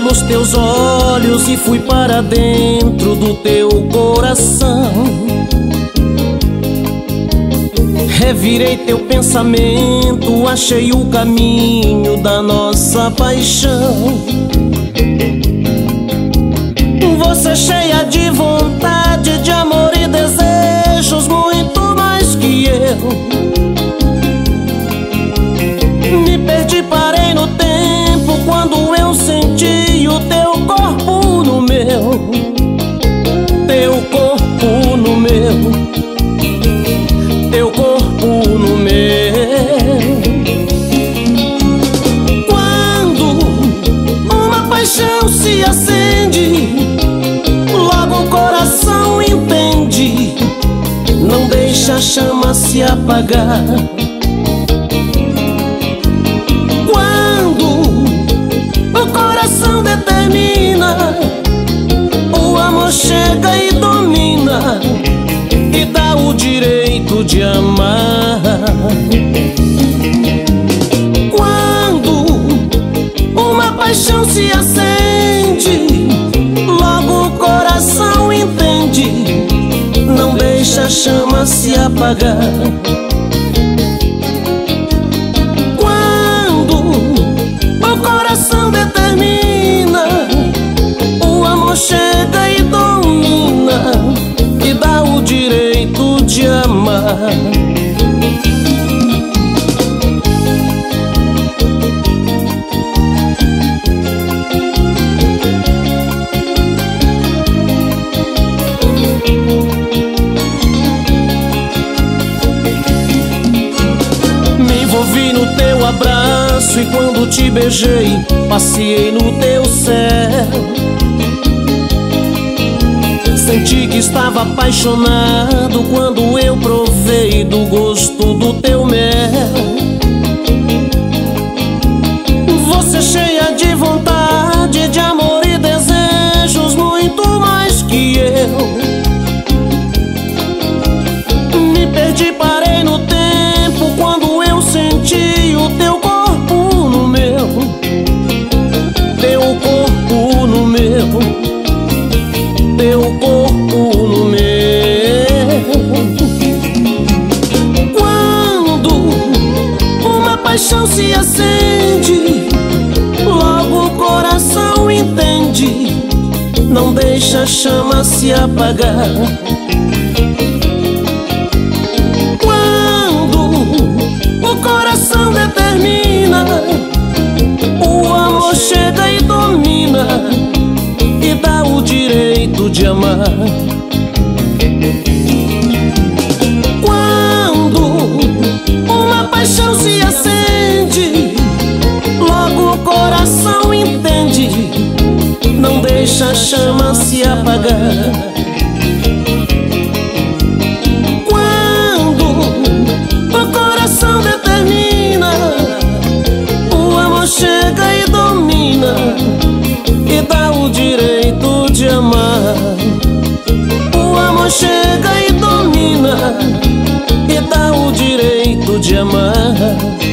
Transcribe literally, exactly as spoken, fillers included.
pelos teus olhos e fui para dentro do teu coração. Revirei teu pensamento, achei o caminho da nossa paixão. Você cheia de vontade, de amor e desejos, muito mais que eu. Me perdi, parei no tempo, quando eu senti o teu corpo no meu. Teu corpo no meu, teu corpo no meu. Quando uma paixão se acende, logo o coração entende, não deixa a chama se apagar. Quando o coração determina, o amor chega e domina, e dá o direito de amar. Quando uma paixão se acende, logo o coração entende, não deixa a chama se apagar. Quando o coração determina, o amor chega e domina, e dá o direito de amar. Me envolvi no teu abraço e quando te beijei, passei no teu céu. Senti que estava apaixonado quando eu provei do gosto do teu mel. Você cheia de vontade, de amor e desejos, muito mais que eu. Me perdi, parei no tempo, quando eu senti o teu corpo no meu. Teu corpo no meu, teu corpo no meu. Quando uma paixão se acende, logo o coração entende, não deixa a chama se apagar. Quando o coração determina, o amor chega e domina, e dá o direito de amar. Quando uma paixão se acende, logo o coração entende, não deixa a chama se apagar. Quando o coração determina, o amor chega e domina, e dá o direito de amar. O amor chega e domina, e dá o direito de amar.